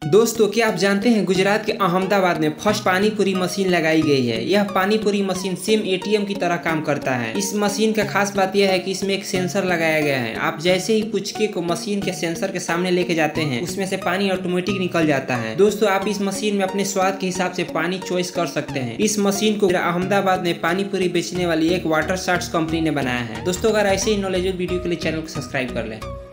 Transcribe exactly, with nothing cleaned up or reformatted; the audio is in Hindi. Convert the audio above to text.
दोस्तों, क्या आप जानते हैं गुजरात के अहमदाबाद में फर्स्ट पानी पूरी मशीन लगाई गई है। यह पानी पूरी मशीन सेम एटीएम की तरह काम करता है। इस मशीन का खास बात यह है कि इसमें एक सेंसर लगाया गया है। आप जैसे ही पुचके को मशीन के सेंसर के सामने लेके जाते हैं, उसमें से पानी ऑटोमेटिक निकल जाता है। दोस्तों, आप इस मशीन में अपने स्वाद के हिसाब से पानी चॉइस कर सकते हैं। इस मशीन को अहमदाबाद में पानी पूरी बेचने वाली एक वाटर शार्ट्स कंपनी ने बनाया है। दोस्तों, अगर ऐसे ही नॉलेजेबल वीडियो के लिए चैनल को सब्सक्राइब कर लें।